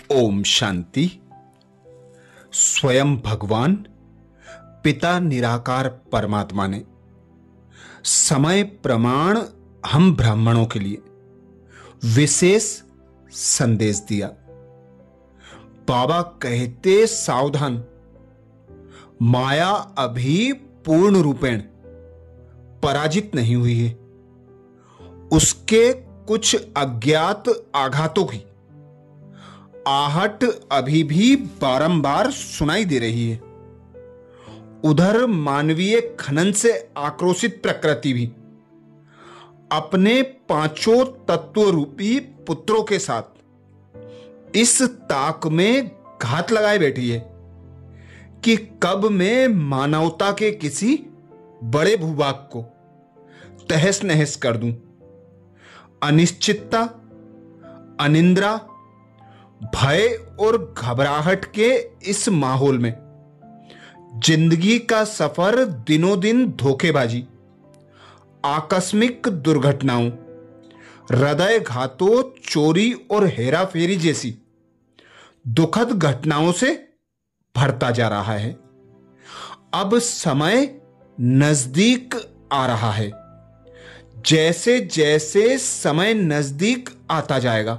ओम शांति। स्वयं भगवान पिता निराकार परमात्मा ने समय प्रमाण हम ब्राह्मणों के लिए विशेष संदेश दिया। बाबा कहते, सावधान, माया अभी पूर्ण रूपेण पराजित नहीं हुई है। उसके कुछ अज्ञात आघातों की आहट अभी भी बारंबार सुनाई दे रही है। उधर मानवीय खनन से आक्रोशित प्रकृति भी अपने पांचों तत्व रूपी पुत्रों के साथ इस ताक में घात लगाए बैठी है कि कब मैं मानवता के किसी बड़े भूभाग को तहस नहस कर दूं। अनिश्चितता, अनिंद्रा, भय और घबराहट के इस माहौल में जिंदगी का सफर दिनों दिन धोखेबाजी, आकस्मिक दुर्घटनाओं, हृदय घातों, चोरी और हेराफेरी जैसी दुखद घटनाओं से भरता जा रहा है। अब समय नजदीक आ रहा है। जैसे जैसे समय नजदीक आता जाएगा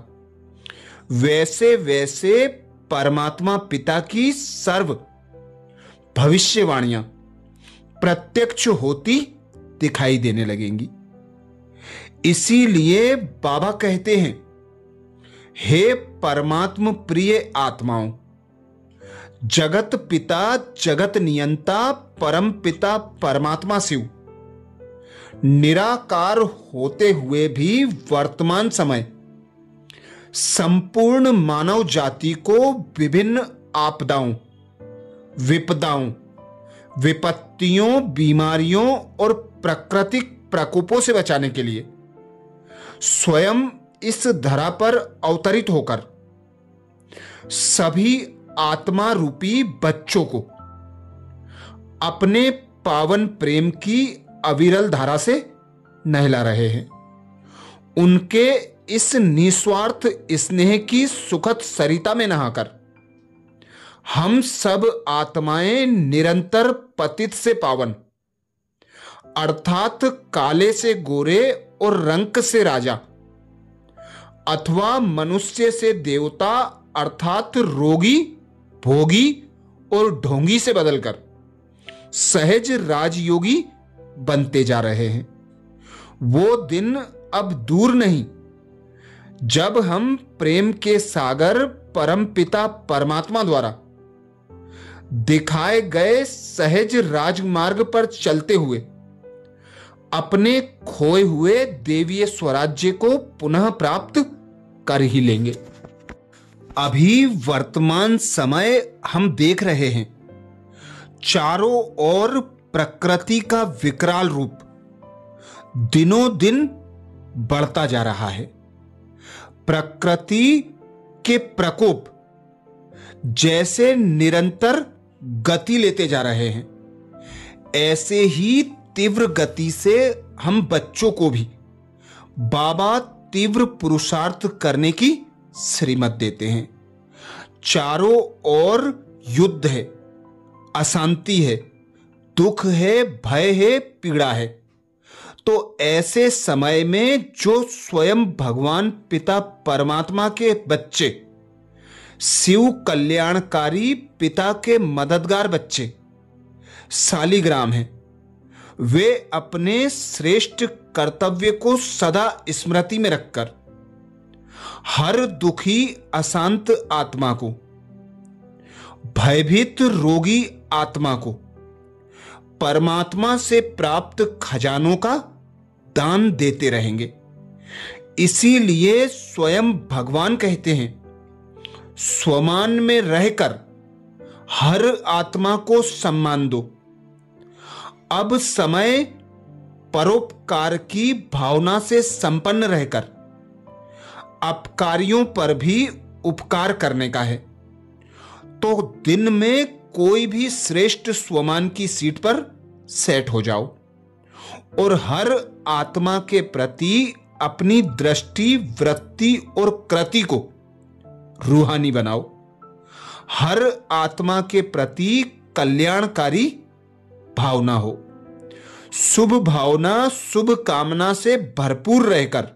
वैसे वैसे परमात्मा पिता की सर्व भविष्यवाणियां प्रत्यक्ष होती दिखाई देने लगेंगी। इसीलिए बाबा कहते हैं, हे परमात्म प्रिय आत्माओं, जगत पिता, जगत नियंता, परम पिता परमात्मा शिव निराकार होते हुए भी वर्तमान समय संपूर्ण मानव जाति को विभिन्न आपदाओं, विपदाओं, विपत्तियों, बीमारियों और प्राकृतिक प्रकोपों से बचाने के लिए स्वयं इस धरा पर अवतरित होकर सभी आत्मा रूपी बच्चों को अपने पावन प्रेम की अविरल धारा से नहला रहे हैं। उनके इस निस्वार्थ स्नेह की सुखद सरिता में नहाकर हम सब आत्माएं निरंतर पतित से पावन अर्थात काले से गोरे और रंक से राजा अथवा मनुष्य से देवता अर्थात रोगी, भोगी और ढोंगी से बदलकर सहज राजयोगी बनते जा रहे हैं। वो दिन अब दूर नहीं जब हम प्रेम के सागर परम पिता परमात्मा द्वारा दिखाए गए सहज राजमार्ग पर चलते हुए अपने खोए हुए देवीय स्वराज्य को पुनः प्राप्त कर ही लेंगे। अभी वर्तमान समय हम देख रहे हैं, चारों ओर प्रकृति का विकराल रूप दिनों दिन बढ़ता जा रहा है। प्रकृति के प्रकोप जैसे निरंतर गति लेते जा रहे हैं, ऐसे ही तीव्र गति से हम बच्चों को भी बाबा तीव्र पुरुषार्थ करने की श्रीमत देते हैं। चारों ओर युद्ध है, अशांति है, दुख है, भय है, पीड़ा है। तो ऐसे समय में जो स्वयं भगवान पिता परमात्मा के बच्चे, शिव कल्याणकारी पिता के मददगार बच्चे, शालिग्राम हैं, वे अपने श्रेष्ठ कर्तव्य को सदा स्मृति में रखकर हर दुखी अशांत आत्मा को, भयभीत रोगी आत्मा को परमात्मा से प्राप्त खजानों का दान देते रहेंगे। इसीलिए स्वयं भगवान कहते हैं, स्वमान में रहकर हर आत्मा को सम्मान दो। अब समय परोपकार की भावना से संपन्न रहकर अपकारियों पर भी उपकार करने का है। तो दिन में कोई भी श्रेष्ठ स्वमान की सीट पर सेट हो जाओ और हर आत्मा के प्रति अपनी दृष्टि, वृत्ति और कृति को रूहानी बनाओ। हर आत्मा के प्रति कल्याणकारी भावना हो। शुभ भावना, शुभ कामना से भरपूर रहकर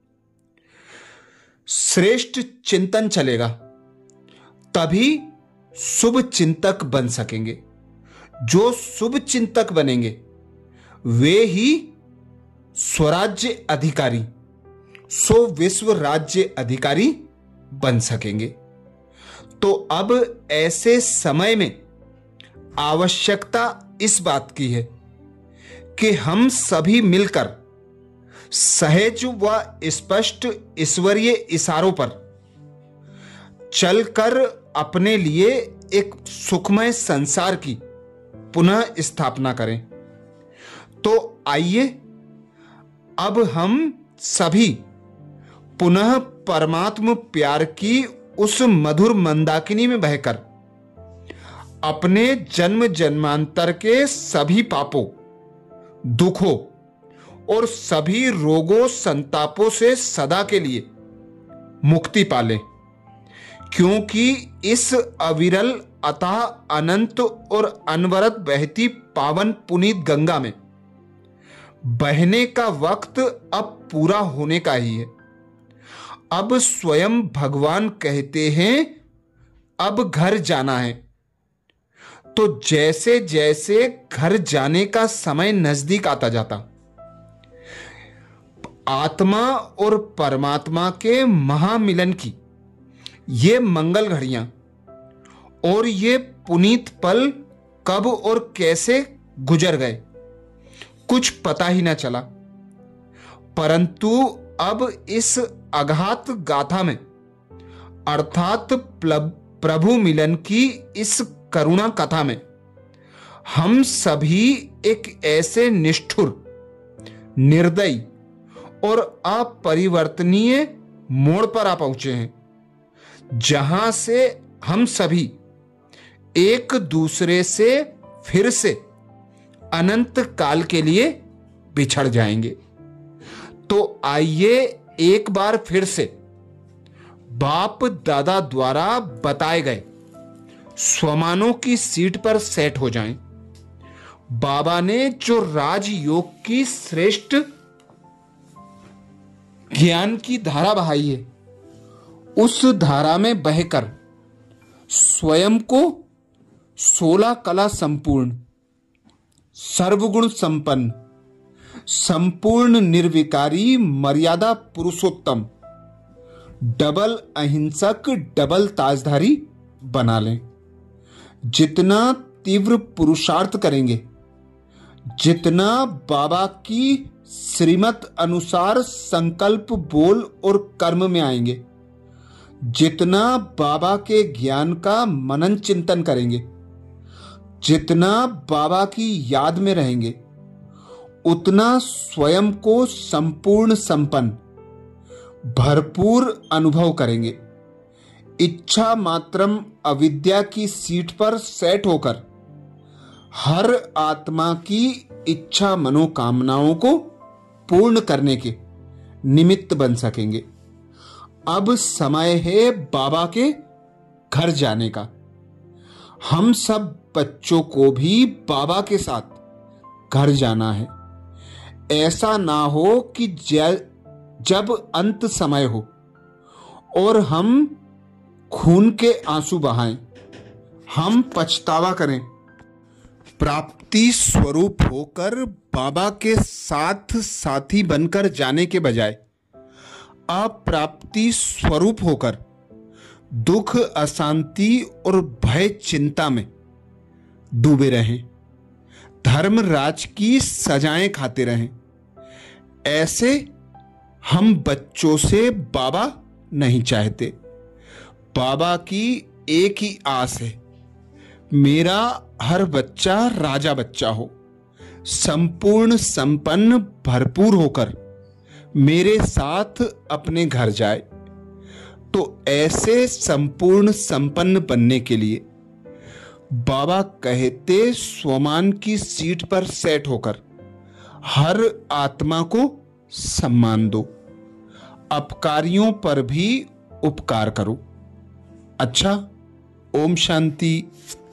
श्रेष्ठ चिंतन चलेगा, तभी शुभ चिंतक बन सकेंगे। जो शुभ चिंतक बनेंगे वे ही स्वराज्य अधिकारी, सो विश्व राज्य अधिकारी बन सकेंगे। तो अब ऐसे समय में आवश्यकता इस बात की है कि हम सभी मिलकर सहज व स्पष्ट ईश्वरीय इशारों पर चलकर अपने लिए एक सुखमय संसार की पुनः स्थापना करें। तो आइए अब हम सभी पुनः परमात्म प्यार की उस मधुर मंदाकिनी में बहकर अपने जन्म जन्मांतर के सभी पापों, दुखों और सभी रोगों संतापों से सदा के लिए मुक्ति पालें। क्योंकि इस अविरल अतः अनंत और अनवरत बहती पावन पुनीत गंगा में बहने का वक्त अब पूरा होने का ही है। अब स्वयं भगवान कहते हैं अब घर जाना है। तो जैसे जैसे घर जाने का समय नजदीक आता जाता, आत्मा और परमात्मा के महामिलन की ये मंगल घड़ियां और ये पुनीत पल कब और कैसे गुजर गए कुछ पता ही ना चला। परंतु अब इस अघात गाथा में अर्थात प्रभु मिलन की इस करुणा कथा में हम सभी एक ऐसे निष्ठुर, निर्दयी और अपरिवर्तनीय मोड़ पर आ पहुंचे हैं जहां से हम सभी एक दूसरे से फिर से अनंत काल के लिए बिछड़ जाएंगे। तो आइए एक बार फिर से बाप दादा द्वारा बताए गए स्वमानों की सीट पर सेट हो जाएं। बाबा ने जो राजयोग की श्रेष्ठ ज्ञान की धारा बहाई है, उस धारा में बहकर स्वयं को 16 कला संपूर्ण, सर्वगुण संपन्न, संपूर्ण निर्विकारी, मर्यादा पुरुषोत्तम, डबल अहिंसक, डबल ताजधारी बना लें। जितना तीव्र पुरुषार्थ करेंगे, जितना बाबा की श्रीमत अनुसार संकल्प, बोल और कर्म में आएंगे, जितना बाबा के ज्ञान का मनन चिंतन करेंगे, जितना बाबा की याद में रहेंगे, उतना स्वयं को संपूर्ण संपन्न, भरपूर अनुभव करेंगे। इच्छा मात्रम अविद्या की सीट पर सेट होकर हर आत्मा की इच्छा मनोकामनाओं को पूर्ण करने के निमित्त बन सकेंगे। अब समय है बाबा के घर जाने का। हम सब बच्चों को भी बाबा के साथ घर जाना है। ऐसा ना हो कि जब अंत समय हो और हम खून के आंसू बहाएं, हम पछतावा करें। प्राप्ति स्वरूप होकर बाबा के साथ साथी बनकर जाने के बजाय अप्राप्ति स्वरूप होकर दुख, अशांति और भय चिंता में डूबे रहें, धर्मराज की सजाएं खाते रहें। ऐसे हम बच्चों से बाबा नहीं चाहते। बाबा की एक ही आस है, मेरा हर बच्चा राजा बच्चा हो, संपूर्ण संपन्न भरपूर होकर मेरे साथ अपने घर जाए। तो ऐसे संपूर्ण संपन्न बनने के लिए बाबा कहते स्वमान की सीट पर सेट होकर हर आत्मा को सम्मान दो, अपकारियों पर भी उपकार करो, अच्छा, ओम शांति।